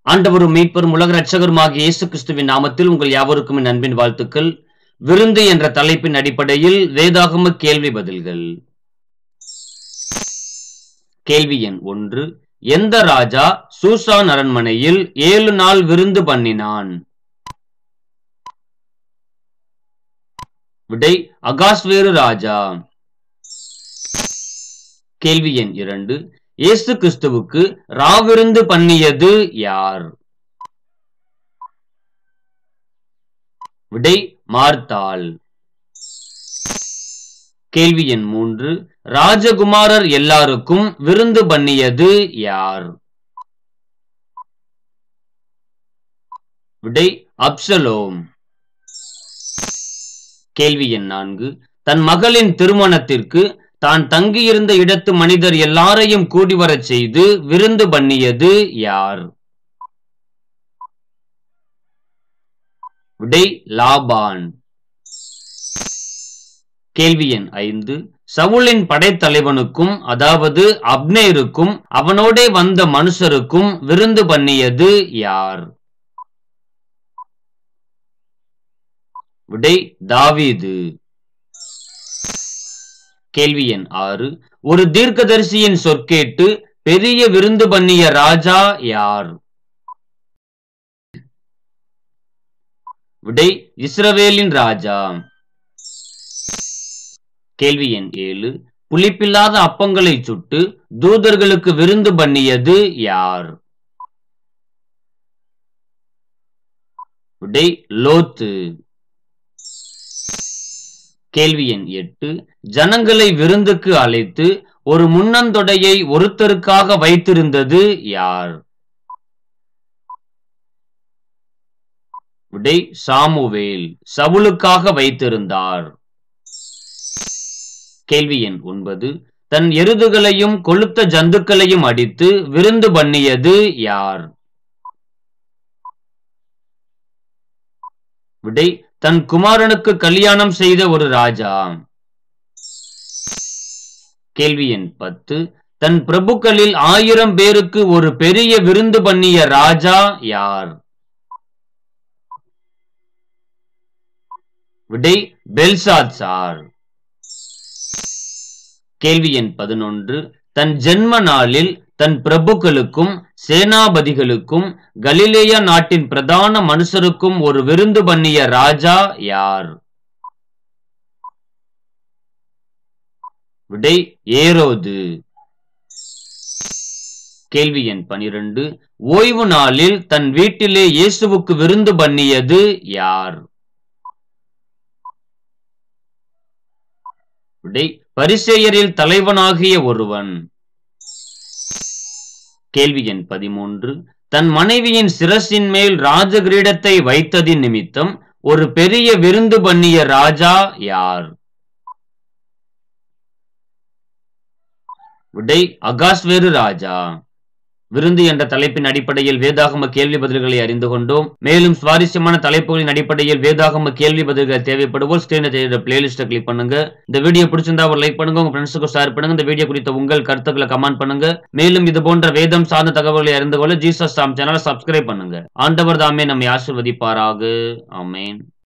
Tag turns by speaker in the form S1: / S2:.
S1: ஆண்டவரும் மீட்பரும் உலக இரட்சகருமாகிய இயேசு கிறிஸ்துவின் நாமத்தில் உங்கள் யாவருக்கும் என் அன்பின் வாழ்த்துக்கள். விருந்து என்ற தலைப்பின் அடிப்படையில் வேதாகம கேள்வி பதில்கள். கேள்வி எண் 1. எந்த ராஜா சூசான் அரண்மனையில் 7 நாள் விருந்து பண்ணினான்? விடை அகாஸ்வேரு ராஜா. கேள்வி எண் 2. இயேசு கிறிஸ்துவுக்கு ராவிருந்து பண்ணியது யார்? விடை மார்த்தாள். கேள்வி எண் 3. ராஜகுமாரர் எல்லாருக்கும் விருந்து பண்ணியது யார்? விடை அப்சலோம். கேள்வி எண் 4. தன் மகளின் திருமணத்திற்கு தான் தங்கியிருந்த இடத்து மனிதர் எல்லாரையும் கூடி வரச் செய்து விருந்து பண்ணியது யார்? விடை லாபான். கேள்வி எண் 5. சவுலின் படைத்தலைவனுக்கும் அதாவது அப்னேருக்கும் அவனோடே வந்த மனுஷருக்கும் விருந்து பண்ணியது யார்? விடை தாவீது. கேள்வி எண் 6. ஒரு தீர்க்கதரிசியின் சொற்கேட்டு பெரிய விருந்து பண்ணிய ராஜா யார்? விடை இஸ்ரவேலின் ராஜா. கேள்வி எண் 7. புளிப்பில்லாத அப்பங்களை சுட்டு தூதர்களுக்கு விருந்து பண்ணியது யார்? விடை லோத்து. கேள்வி எண் 8. ஜனங்களை விருந்துக்கு அழைத்து ஒரு முன்னந்தொடையை ஒருத்தருக்காக வைத்திருந்தது யார்? விடை சாமுவேல் சவுலுக்காக வைத்திருந்தார். கேள்வி எண் 9. தன் எருதுகளையும் கொழுத்த ஜந்துக்களையும் அடித்து விருந்து பண்ணியது யார்? விடை தன் குமாரனுக்கு கல்யாணம் செய்த ஒரு ராஜா. கேள்வி எண் 10. தன் பிரபுக்களில் 1000 பேருக்கு ஒரு பெரிய விருந்து பண்ணிய ராஜா யார்? விடை பெல்சாத்சார். கேள்வி எண் 11. தன் ஜென்ம நாளில் தன் பிரபுக்களுக்கும் சேனாபதிகளுக்கும் கலிலேயா நாட்டின் பிரதான மனுஷருக்கும் ஒரு விருந்து பண்ணிய ராஜா யார்? விடை ஏரோது. கேள்வி எண் 12. ஓய்வு நாளில் தன் வீட்டிலே இயேசுவுக்கு விருந்து பண்ணியது யார்? விடை பரிசேயரில் தலைவனாகிய ஒருவன். கேள்வி எண் 13. தன் மனைவியின் சிரசின் மேல் ராஜகிரீடத்தை வைத்ததின் நிமித்தம் ஒரு பெரிய விருந்து பண்ணிய ராஜா யார்? விடை அகாஸ்வேரு ராஜா. விருந்து என்ற தலைப்பின் அடிப்படையில் வேதாகம கேள்வி பதில்களை அறிந்து கொண்டோம். மேலும் சுவாரஸ்யமான தலைப்புகளின் அடிப்படையில் வேதாகம கேள்வி பதில்கள் தேவைப்படுவோர் ஸ்கிரீன்ல தெரியுற பிளேலிஸ்ட்டை கிளிக் பண்ணுங்க. இந்த வீடியோ பிடிச்சிருந்தா ஒரு லைக் பண்ணுங்க, உங்க ஃப்ரெண்ட்ஸுக்கு ஷேர் பண்ணுங்க. இந்த வீடியோ குறித்த உங்கள் கருத்துக்களை கமெண்ட் பண்ணுங்க. மேலும் இது போன்ற வேதம் சார்ந்த தகவல்களை அறிந்து கொள்ள ஜீசஸ் சாம் சேனலை சப்ஸ்கிரைப் பண்ணுங்க. ஆண்டவர் தாமே நம்மை ஆசீர்வதிப்பாராக. ஆமென்.